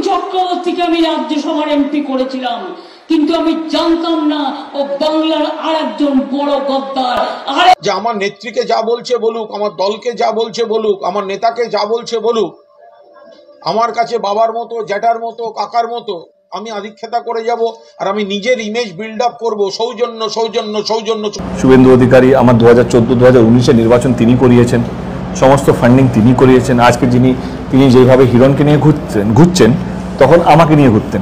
চক্রবর্তীকে আমি রাজ্যসভার এমপি করেছিলাম, কিন্তু আমি জানতাম না ও বাংলার আরেকজন বড় গদ্দার। যে আমার নেত্রীকে যা বলছে বলুক, আমার দলকে যা বলছে বলুক, আমার নেতাকে যা বলছে বলুক, আমার কাছে বাবার মতো, জ্যাঠার মতো, কাকার মতো আমি আধিক্ষেতা করে যাব, আর আমি নিজের ইমেজ বিল্ড আপ করবো। সৌজন্য সৌজন্য সৌজন্য। শুভেন্দু অধিকারী আমার 2014-2019 নির্বাচন তিনি করিয়েছেন, সমস্ত ফান্ডিং তিনি করিয়েছেন। আজকে তিনি যেভাবে হিরণকে নিয়ে ঘুরছেন তখন আমাকে নিয়ে ঘুরতেন।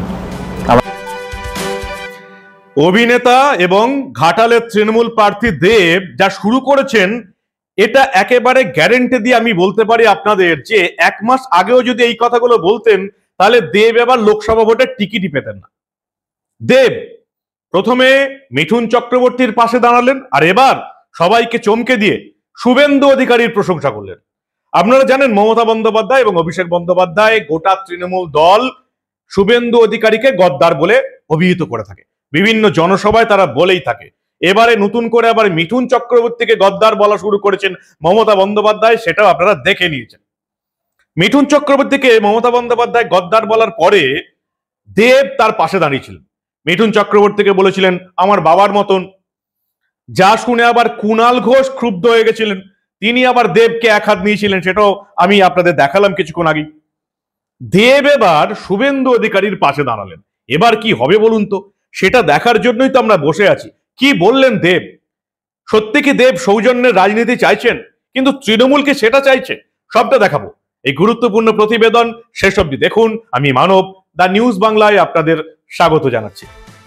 অভিনেতা এবং ঘাটালের তৃণমূল প্রার্থী দেব যা শুরু করেছেন, এটা একেবারে গ্যারেন্টি দিয়ে আমি বলতে পারি আপনাদের যে 1 মাস আগেও যদি এই কথাগুলো বলতেন তাহলে দেব এবার লোকসভা ভোটের টিকিটই পেতেন না। দেব প্রথমে মিঠুন চক্রবর্তীর পাশে দাঁড়ালেন, আর এবার সবাইকে চমকে দিয়ে শুভেন্দু অধিকারীর প্রশংসা করলেন। আপনারা জানেন মমতা বন্দ্যোপাধ্যায় এবং অভিষেক বন্দ্যোপাধ্যায় গোটা তৃণমূল দল শুভেন্দু অধিকারীকে গদ্দার বলে অভিহিত করে থাকে, বিভিন্ন জনসভায় তারা বলেই থাকে। এবারে নতুন করে আবার মিঠুন চক্রবর্তীকে গদ্দার বলা শুরু করেছেন মমতা বন্দ্যোপাধ্যায়, সেটাও আপনারা দেখে নিয়েছেন। মিঠুন চক্রবর্তীকে মমতা বন্দ্যোপাধ্যায় গদ্দার বলার পরে দেব তার পাশে দাঁড়িয়েছিলেন, মিঠুন চক্রবর্তীকে বলেছিলেন আমার বাবার মতন। যা শুনে আবার কুণাল ঘোষ ক্ষুব্ধ হয়ে গেছিলেন, তিনি আবার দেবকে এক হাত নিয়েছিলেন, সেটাও আমি আপনাদের দেখালাম কিছুক্ষণ আগে। দেব এবার শুভেন্দু অধিকারীর পাশে দাঁড়ালেন। এবার কি হবে বলুন তো, সেটা দেখার জন্যই তো আমরা বসে আছি। কি বললেন দেব? সত্যি কি দেব সৌজন্যের রাজনীতি চাইছেন, কিন্তু তৃণমূলকে সেটা চাইছে? সবটা দেখাবো এই গুরুত্বপূর্ণ প্রতিবেদন। শেষ অবধি দেখুন। আমি মানব, দা নিউজ বাংলায় আপনাদের স্বাগত জানাচ্ছি।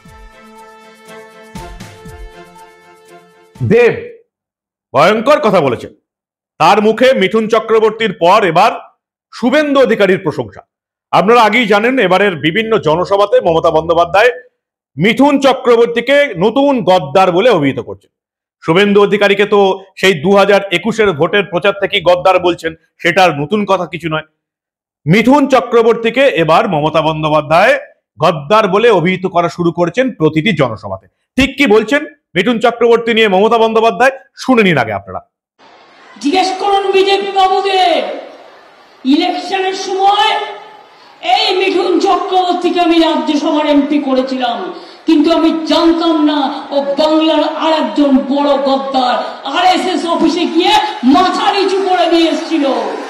দেব ভয়ঙ্কর কথা বলেছেন, তার মুখে মিঠুন চক্রবর্তীর পর এবার শুভেন্দু অধিকারীর প্রশংসা। আপনারা আগেই জানেন এবারের বিভিন্ন জনসভাতে মমতা বন্দ্যোপাধ্যায় মিঠুন চক্রবর্তীকে নতুন গদ্দার বলে অভিহিত করছেন। শুভেন্দু অধিকারীকে তো সেই 2021-এর ভোটের প্রচার থেকেই গদ্দার বলছেন, সেটার নতুন কথা কিছু নয়। মিঠুন চক্রবর্তীকে এবার মমতা বন্দ্যোপাধ্যায় গদ্দার বলে অভিহিত করা শুরু করেছেন প্রতিটি জনসভাতে। ঠিক কি বলছেন মিঠুন চক্রবর্তী নিয়ে মমতা বন্দ্যোপাধ্যায়, শুনে নিন আগে আপনারা। জিজ্ঞেস করুন বিজেপি বাবুদের, ইলেকশনের সময় এই মিঠুন চক্রবর্তীকে আমি রাজ্যসভার এমপি করেছিলাম, কিন্তু আমি জানতাম না ও বাংলার আরেকজন বড় গদ্দার, আরএসএস অফিসে গিয়ে মাথা নিচু করে দিয়ে এসেছিল।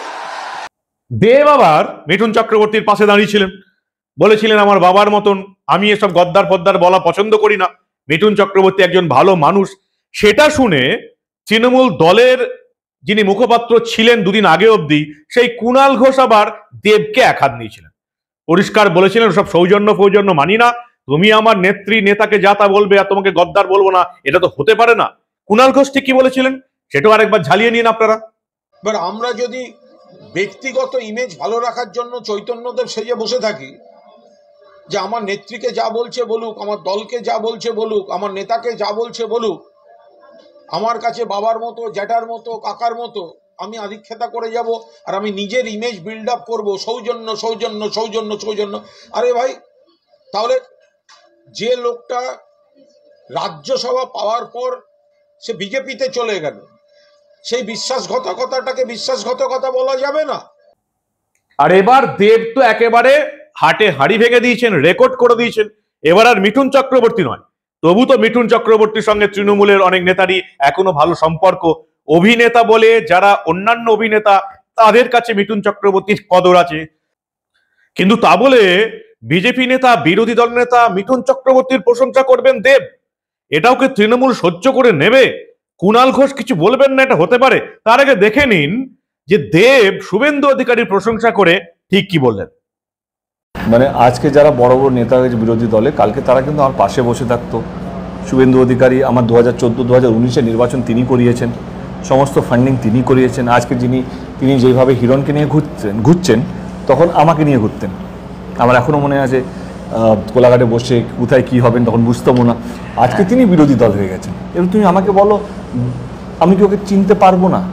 দেব আবার মিঠুন চক্রবর্তীর পাশে দাঁড়িয়েছিলেন, বলেছিলেন আমার বাবার মতন, আমি এসব গদ্দার ফদ্দার বলা পছন্দ করি না, মিঠুন চক্রবর্তী একজন ভালো মানুষ। সেটা শুনে তৃণমূল দলের যিনি মুখপাত্র ছিলেন দুদিন আগে অবধি, সেই কুণাল ঘোষ আবার দেবকে এক হাত নিয়েছিলেন, পরিষ্কার বলেছিলেন সব সৌজন্য ফৌজন্য মানি না, তুমি আমার নেত্রী নেতাকে যা তা বলবে আর তোমাকে গদ্দার বলবো না, এটা তো হতে পারে না। কুণাল ঘোষ ঠিক কি বলেছিলেন সেটাও আরেকবার ঝালিয়ে নিন আপনারা। এবার আমরা যদি ব্যক্তিগত ইমেজ ভালো রাখার জন্য চৈতন্যদেব সেজে বসে থাকি, যে আমার নেত্রীকে যা বলছে বলুক, আমার দলকে যা বলছে বলুক, আমার নেতাকে যা বলছে বলুক, আমার কাছে বাবার মতো, জ্যাঠার মতো, কাকার মতো আমি আধিক্ষেতা করে যাব, আর আমি নিজের ইমেজ বিল্ড আপ করবো। সৌজন্য সৌজন্য সৌজন্য সৌজন্য। আরে ভাই, তাহলে যে লোকটা রাজ্যসভা পাওয়ার পর সে বিজেপিতে চলে গেল, সেই বিশ্বাসঘাতকতাটাকে বিশ্বাসঘাতকতা বলা যাবে না? আর এবার দেব তো একেবারে হাটে হাড়ি ভেঙে দিয়েছেন, রেকর্ড করে দিয়েছেন। এবার আর মিঠুন চক্রবর্তী নয়, তবু তো মিঠুন চক্রবর্তীর সঙ্গে তৃণমূলের অনেক নেতারই এখনো ভালো সম্পর্ক। অভিনেতা বলে যারা অন্যান্য অভিনেতা, তাদের কাছে মিঠুন চক্রবর্তীর কদর আছে, কিন্তু তা বলে বিজেপি নেতা, বিরোধী দল নেতা মিঠুন চক্রবর্তীর প্রশংসা করবেন দেব, এটাও কি তৃণমূল সহ্য করে নেবে? কুণাল ঘোষ কিছু বলবেন না, এটা হতে পারে? তার আগে দেখে নিন যে দেব শুভেন্দু অধিকারীর প্রশংসা করে ঠিক কি বললেন। মানে আজকে যারা বড় বড় নেতা হয়েছে বিরোধী দলে, কালকে তারা কিন্তু আমার পাশে বসে থাকতো। শুভেন্দু অধিকারী আমার 2014-2019 নির্বাচন তিনি করিয়েছেন, সমস্ত ফান্ডিং তিনি করিয়েছেন। আজকে তিনি যেভাবে হিরণকে নিয়ে ঘুরছেন তখন আমাকে নিয়ে ঘুরতেন। আমার এখনও মনে আছে কোলাঘাটে বসে কোথায় কি হবেন তখন বুঝতামও না। আজকে তিনি বিরোধী দল হয়ে গেছেন, এবং তুমি আমাকে বলো আমি কি ওকে চিনতে পারবো না?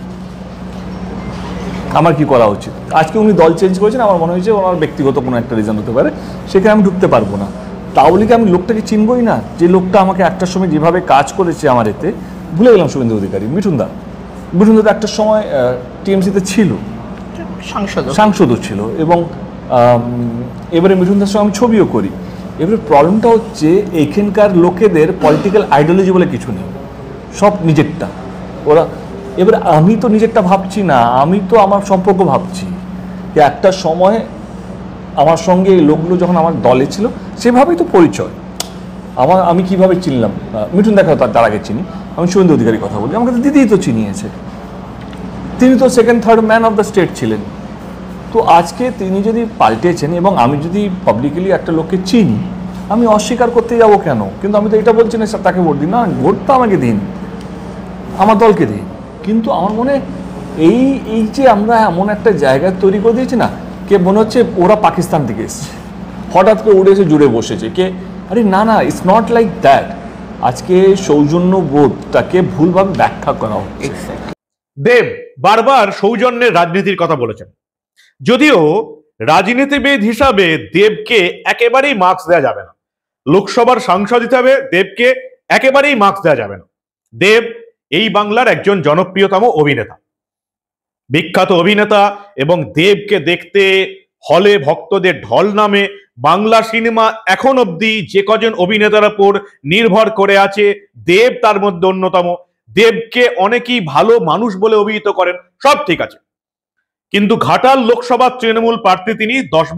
আমার কি করা উচিত? আজকে উনি দল চেঞ্জ করেছেন, আমার মনে হয়েছে ওনার ব্যক্তিগত কোনো একটা রিজন হতে পারে, সেখানে আমি ঢুকতে পারবো না। তাহলে কি আমি লোকটাকে চিনবই না? যে লোকটা আমাকে একটার সময় যেভাবে কাজ করেছে আমার এতে, ভুলে গেলাম শুভেন্দু অধিকারী। মিঠুনদা তো একটা সময় টিএমসিতে ছিল, সাংসদও ছিল, এবং এবারে মিঠুন দাসের সঙ্গে আমি ছবিও করি। এবারে প্রবলেমটা হচ্ছে এখানকার লোকেদের পলিটিক্যাল আইডিওলজি বলে কিছু নেই, সব নিজেরটা ওরা। এবারে আমি তো নিজেরটা ভাবছি না, আমি তো আমার সম্পর্ক ভাবছি যে একটা সময় আমার সঙ্গে এই লোকগুলো যখন আমার দলে ছিল সেভাবেই তো পরিচয় আমি কিভাবে চিনলাম, মিঠুন দেখা তার আগে চিনি, আমি শুভেন্দু অধিকারীর কথা বলি, আমাকে তো দিদিই তো চিনিয়েছে, তিনি তো second third man of the state ছিলেন। তো আজকে তিনি যদি পাল্টেছেন এবং আমি যদি পাবলিকলি একটা লোককে চিনি, আমি অস্বীকার করতে যাব কেন? কিন্তু আমি তো এটা বলছি না স্যার তাকে ভোট দিন, না, ভোট তো আমাকে দিন, আমার দলকে দিন। কিন্তু আমার মনে এই যে আমরা এমন একটা জায়গা তৈরি করে দিয়েছি না, কে মনে হচ্ছে ওরা পাকিস্তান থেকে এসছে, হঠাৎ করে উড়ে এসে জুড়ে বসেছে কে, আরে না না, ইটস নট লাইক দ্যাট। আজকে সৌজন্য বোধটাকে ভুলভাবে ব্যাখ্যা করা হচ্ছে। দেব বারবার সৌজন্যের রাজনীতির কথা বলেছেন, যদিও রাজনীতিবিদ হিসাবে দেবকে একেবারেই মার্কস দেওয়া যাবে না, লোকসভার সাংসদ হিসাবে দেবকে একেবারেই মার্কস দেওয়া যাবে না। দেব এই বাংলার একজন জনপ্রিয়তম অভিনেতা, বিখ্যাত অভিনেতা, এবং দেবকে দেখতে হলে ভক্তদের ঢল নামে। বাংলা সিনেমা এখন অব্দি যে কজন অভিনেতার উপর নির্ভর করে আছে, দেব তার মধ্যে অন্যতম। দেবকে অনেকেই ভালো মানুষ বলে অভিহিত করেন, সব ঠিক আছে, কিন্তু ঘাটাল লোকসভার তৃণমূল প্রার্থী তিনি,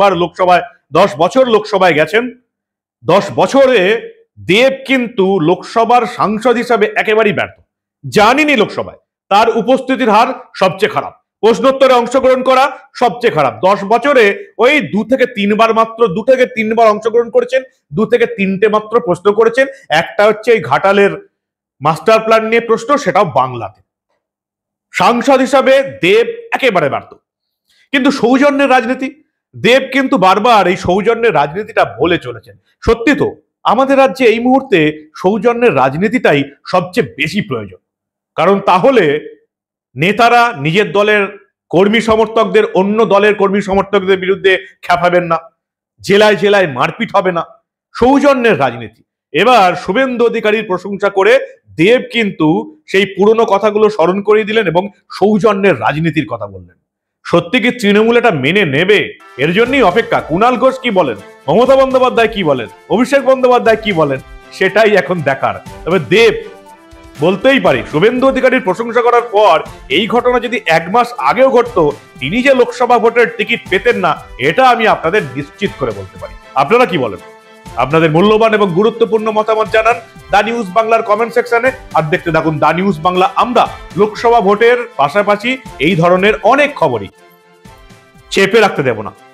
10 বছর লোকসভায় গেছেন। 10 বছরে দেব কিন্তু লোকসভার সাংসদ হিসাবে একেবারেই ব্যর্থ, জানিনি লোকসভায় তার উপস্থিতির হার সবচেয়ে খারাপ, প্রশ্নোত্তরে অংশগ্রহণ করা সবচেয়ে খারাপ। 10 বছরে ওই 2 থেকে 3 বার অংশগ্রহণ করেছেন, 2 থেকে 3টে মাত্র প্রশ্ন করেছেন। একটা হচ্ছে এই ঘাটালের মাস্টার প্ল্যান নিয়ে প্রশ্ন, সেটাও বাংলাতে। সাংসদ হিসাবে দেব একেবারে ব্যর্থ। কিন্তু সৌজন্যের রাজনীতি, দেব কিন্তু বারবার এই সৌজন্যের রাজনীতিটা বলে চলেছেন। সত্যি তো আমাদের রাজ্যে এই মুহূর্তে সৌজন্যের রাজনীতিটাই সবচেয়ে বেশি প্রয়োজন, কারণ তাহলে নেতারা নিজের দলের কর্মী সমর্থকদের অন্য দলের কর্মী সমর্থকদের বিরুদ্ধে খেপাবেন না, জেলায় জেলায় মারপিট হবে না। সৌজন্যের রাজনীতি। এবার শুভেন্দু অধিকারীর প্রশংসা করে দেব কিন্তু সেই পুরনো কথাগুলো স্মরণ করিয়ে দিলেন এবং সৌজন্যের রাজনীতির কথা বললেন। সত্যি কি তৃণমূল এটা মেনে নেবে? এর জন্যই অপেক্ষা। কুণাল ঘোষ কি বলেন, মমতা বন্দ্যোপাধ্যায় কি বলেন, অভিষেক বন্দ্যোপাধ্যায় কি বলেন, সেটাই এখন দেখার। তবে দেব বলতেই পারি, শুভেন্দু অধিকারীর প্রশংসা করার পর এই ঘটনা যদি 1 মাস আগেও ঘটতো, তিনি যে লোকসভা ভোটের টিকিট পেতেন না, এটা আমি আপনাদের নিশ্চিত করে বলতে পারি। আপনারা কি বলেন? আপনাদের মূল্যবান এবং গুরুত্বপূর্ণ মতামত জানান দা নিউজ বাংলার কমেন্ট সেকশনে। আর দেখতে থাকুন দা নিউজ বাংলা। আমরা লোকসভা ভোটের পাশাপাশি এই ধরনের অনেক খবরই চেপে রাখতে দেব না।